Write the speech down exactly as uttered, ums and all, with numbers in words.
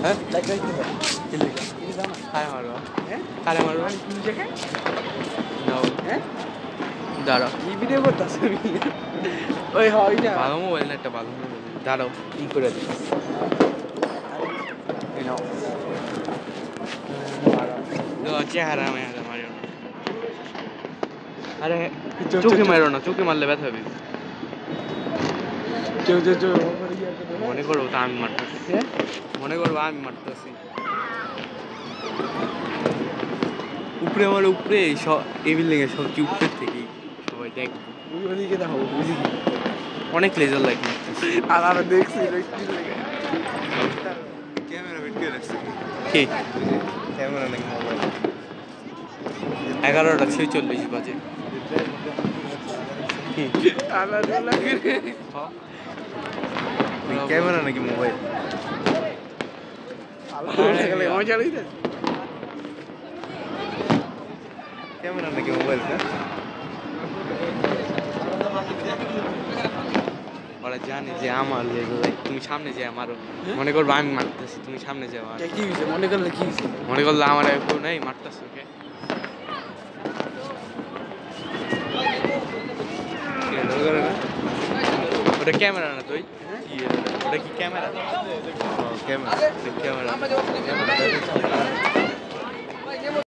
হ্যাঁ like like দিবা কি লিখা কি জানা খায় মারবা হ্যাঁ খালে মারবা আমি কি দেখে নাও হ্যাঁ দাঁড়াও কি ভিডিও করতেছ আমি ওই হয় না ভালো মোবাইল না একটা ভালো মোবাইল দাঁড়াও ই করে দিই এই নাও চেহারা মেহারা মারিও না আরে চোখে মারো না চোখে মারলে ব্যথা হবে চো চো চো মনে করবো তা আমি মারতেছি হ্যাঁ মনে করবো আমি মারতেছি উপরে আমার উপরে সব এই বিল্ডিং এর সব কি উপরের থেকেই সবাই দেখবে ওইদিকে দেখো ওইদিকে অনেক লেজার লাইট আর আর দেখছি দেখছি ক্যামেরা ফিট করে রাখছি কি ক্যামেরা নাকি মোবাইল এগারোটা ছেচল্লিশ বাজে কি আলাদা লাগে ক্যামেরা নাকি মোবাইল আলাদা লাগে মজা লাগে ক্যামেরা নাকি মোবাইল না ওরা জানে যে আমার লেজার লাইট তুমি সামনে যে আমারও মনে করবো আমি মারতেছি তুমি সামনে যে আমার কি হইছে মনে করলে কি হইছে মনে করলে আমার কেউ নেই মারতেছে ওকে ওটা ক্যামেরা না তুই ওটা কি ক্যামেরা ক্যামেরা ক্যামেরা